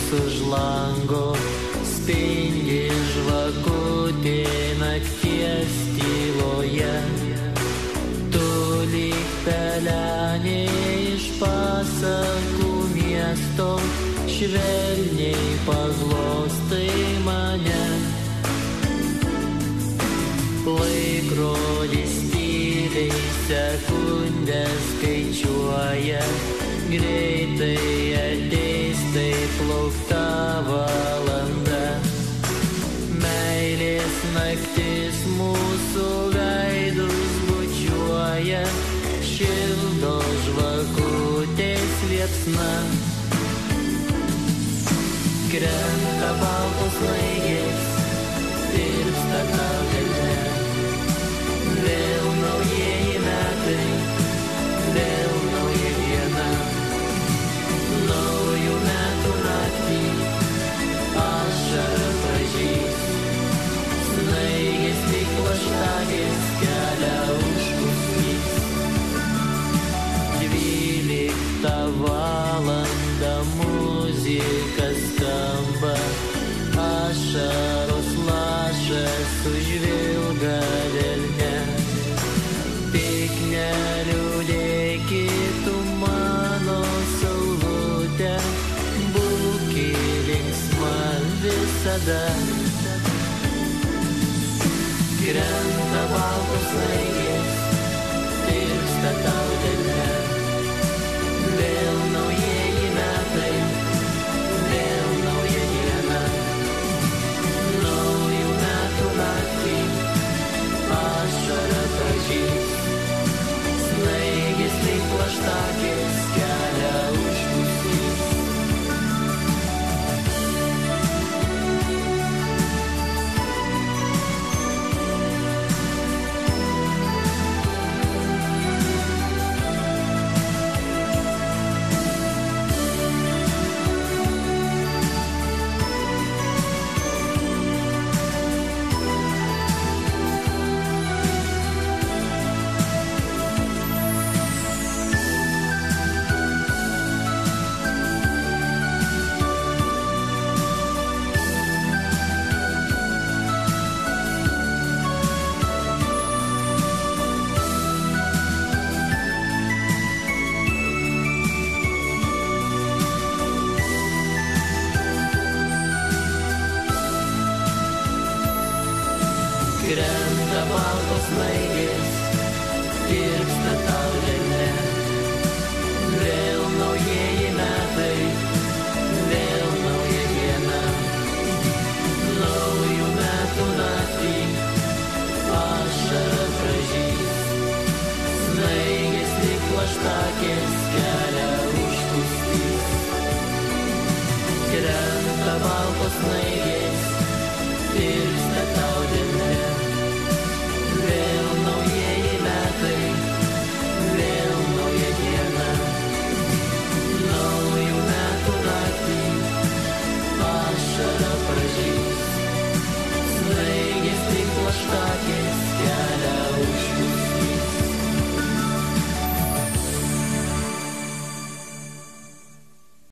už lango, spindi žvakutė nakties tyloje. Tu lyg pelenė iš pasakų miesto, švelniai paglostai mane. Laikrodis tyliai sekundės skaičiuoja, greitai ateis taip laukta valanda. Meilės naktis mūsų veidus bučiuoja, šildo žvakutės liepsna. Krenta baltos snaigės, tirpsta tau delne. Vėl naujieji metai, vėl nauja diena. Naujų metų naktį ašara pražys, snaigės lyg plaštakės kelią užpustys. 12 valandą muzika skamba, ašaros lašas užvilga delne. Tik neliūdėkit tu mano saulutė, būki linksma visada. Krenta baltos snaigės, tirpsta tau delne. Vėl naujieji metai, vėl nauja diena. Naujų metų naktį ašara pražys, snaigės lyg plaštakės kelią užpustys. Krenta baltos snaigės, tirpsta tau delne. Vėl naujieji metai, vėl nauja diena. Naujų metų naktį ašara pražys, snaigės lyg plaštakės kelią užpustys. Krenta baltos snaigės, tirpsta